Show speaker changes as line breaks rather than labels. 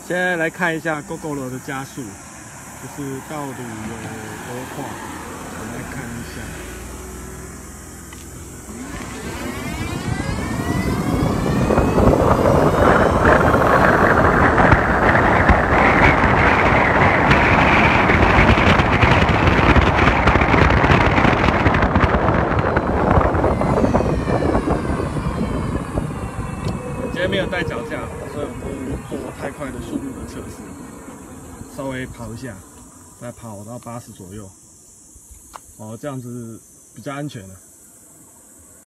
现在来看一下 Gogoro 的加速，就是到底有多快，我们来看一下。 今天没有带脚架，所以我们做太快的速度的测试，稍微跑一下，再跑到80左右，哦，这样子比较安全了。